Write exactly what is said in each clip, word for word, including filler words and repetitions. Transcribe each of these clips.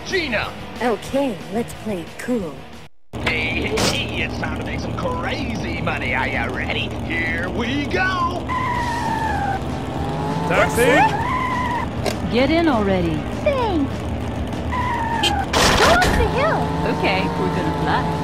Gina! Okay, let's play it cool. Hey, hey, hey, it's time to make some crazy money. Are you ready? Here we go! Taxi! Get in already. Thanks. Go up the hill. Okay, we're gonna fly.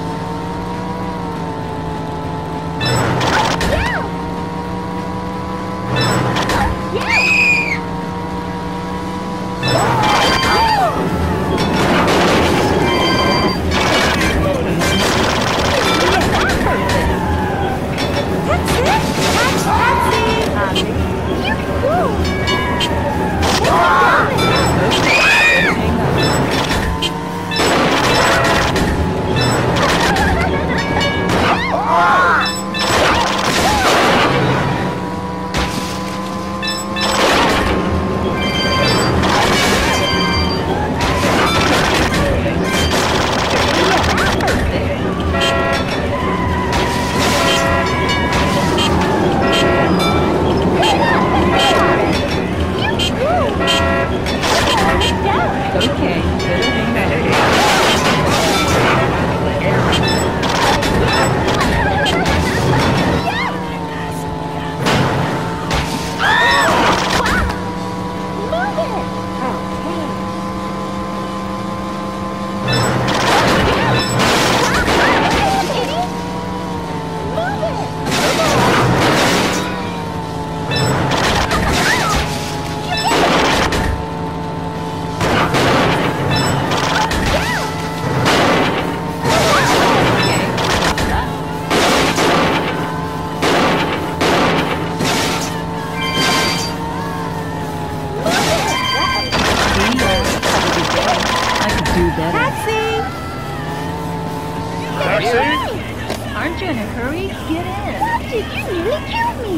Aren't you in a hurry? Get in. Did you nearly kill me?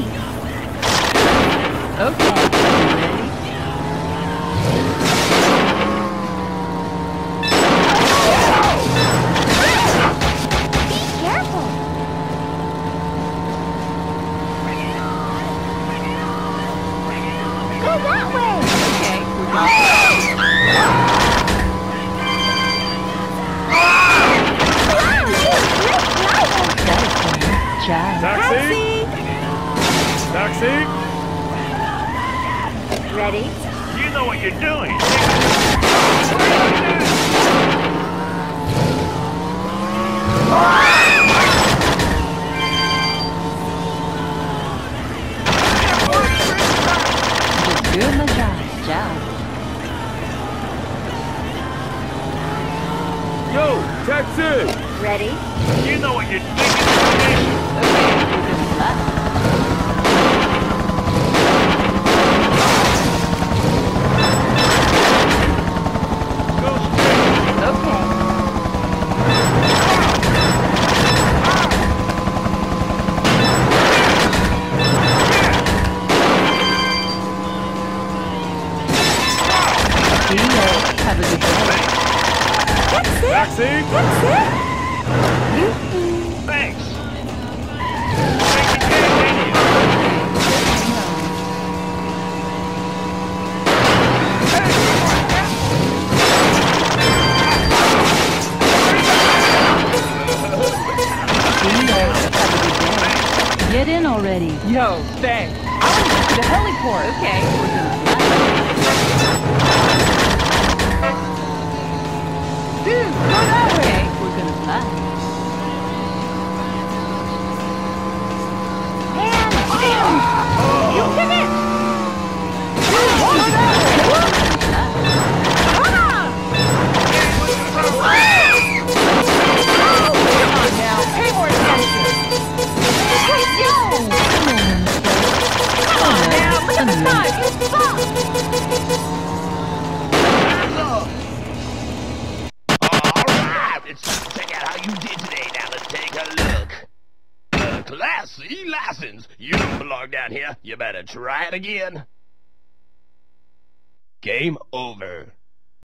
Okay, you ready? Be careful. Go that way. Okay, we're going. Taxi! Taxi! Ready? You know what you're doing. Good my job, job. Yo, taxi! Ready? You know what you're thinking. Okay, we're gonna fly. Have a good day. That's it. Taxi! That's it. Thanks. Get in already. Yo, thanks. I want to get to the heliport. Okay, we're gonna fly. Dude, go that way. Okay, we're gonna fly. And you did it. Dude, go that way. Come on. Come on now, pay more attention. Hey, yo. Come on now, look at the time. It's fun. Alright, it's time to check out how you did today. Now let's take a look. Uh, Class C license. You don't belong down here. You better try it again. Game over.